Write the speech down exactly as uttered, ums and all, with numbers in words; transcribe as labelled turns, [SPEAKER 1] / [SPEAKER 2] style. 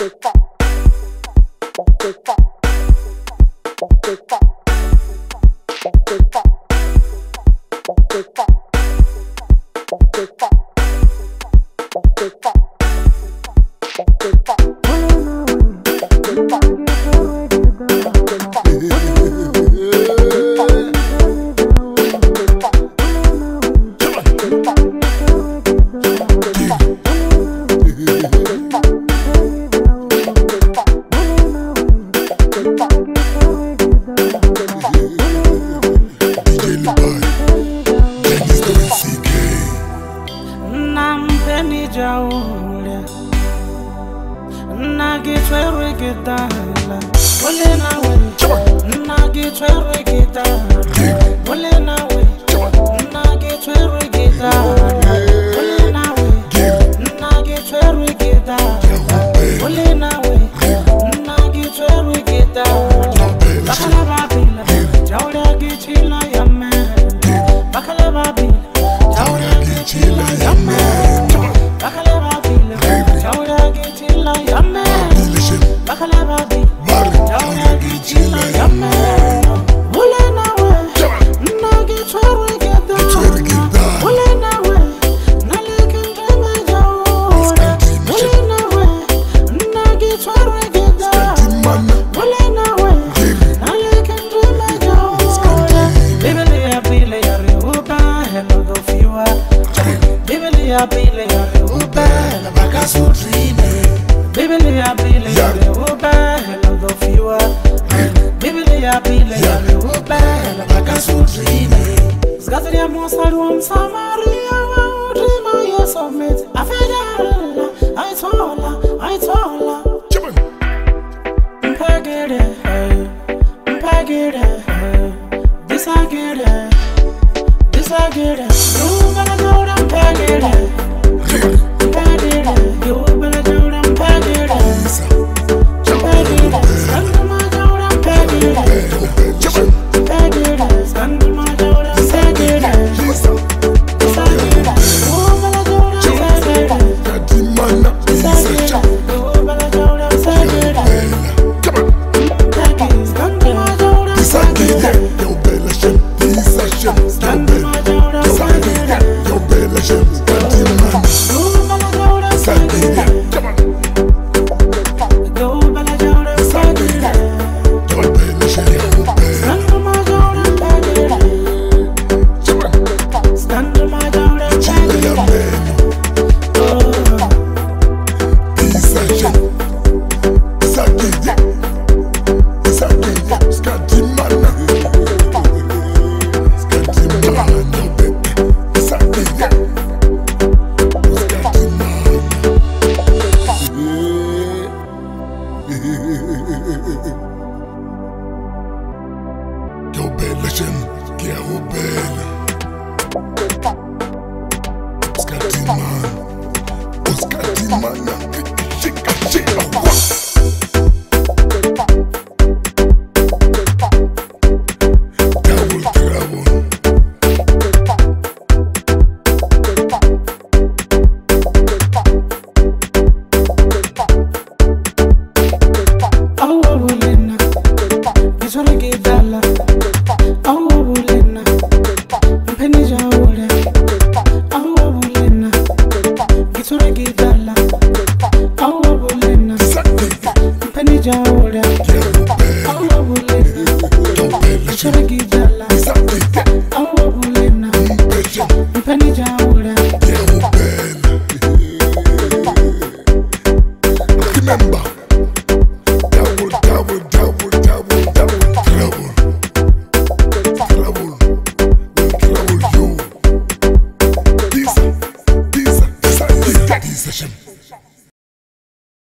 [SPEAKER 1] Jaoda, nagi chwerwe gitala, ole nawe, nagi chwerwe gitala, ole nawe, nagi chwerwe gitala, ole nawe, nagi chwerwe gitala, ole nawe, nagi chwerwe gitala, bakala babila, Jaoda Tshila yamme, bakala babila, Jaoda Tshila yamme. Jaoda Tshila yamme, bakala babi, Jaoda Tshila yamme. Ole nawe, nagi chwerwe gitala, ole nawe, naleke ndreme Jaoda. Ole nawe, nagi chwerwe gitala, ole nawe, naleke ndreme Jaoda. Bibele ya bile ya reuba, hello do fiwa. Bibele ya bile ya reuba, hello bakasutine. Bibele ya bile ya reuba, hello do fiwa. Bibele ya bile ya reuba, hello bakasutine. Zgazri ya monsaru Samaria wa udrima ya somet. Afedala, I tola, I tola. Mpagere, mpagere, this I get it, this I get it. You gonna go down, mpagere, mpagere. You gonna go down, mpagere, mpagere. Stand to my Jaoda, mpagere, mpagere. Stand to my Jaoda, mpagere, this I get it. You gonna go down, mpagere, mpagere. You gonna go down, mpagere. Stand to my Jaoda, mpagere. Stand to my Jaoda, mpagere.
[SPEAKER 2] Yo bella gente, stanti mano.
[SPEAKER 1] You gonna go down, mpagere. Yo bella Jaoda, mpagere.
[SPEAKER 2] Yo bella gente, yo bella.
[SPEAKER 1] Stand to my Jaoda, mpagere. Stand to my Jaoda,
[SPEAKER 2] Tshila ya
[SPEAKER 1] mpagere.
[SPEAKER 2] Meno, isa gente, isa gide, isa gide, stanti mano. Stanti mano, baby, isa gide, stanti mano. Yo bella gente, che è bella. Stanti mano, stanti mano, chica Tshila. Double trouble.
[SPEAKER 1] Awa bulena, gitwere gitala. Awa bulena, mpeni Jaoda. Awa bulena, gitwere gitala.